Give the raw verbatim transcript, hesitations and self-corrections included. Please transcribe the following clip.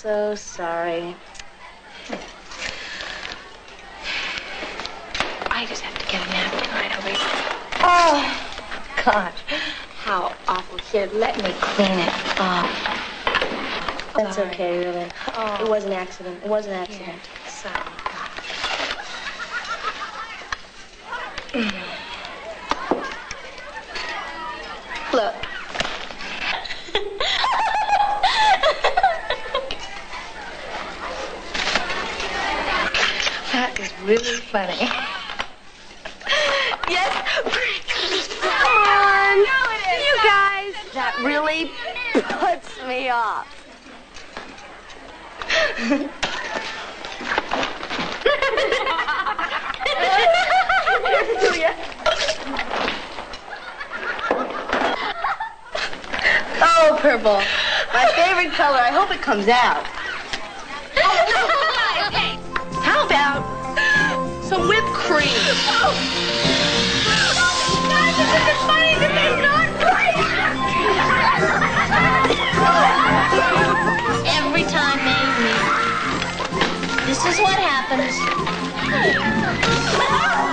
so sorry. I just have to get a nap tonight. I'll be... Oh, gosh. How awful. Here, let me clean it. Oh. That's okay, really. Oh. It was an accident. It was an accident. Yeah. Sorry. Look. That is really funny. Yes. Come on. You guys. That really puts me off. Oh, purple. My favorite color. I hope it comes out. How about some whipped cream? Oh. God, this isn't funny. This is not funny. Every time they meet, this is what happens.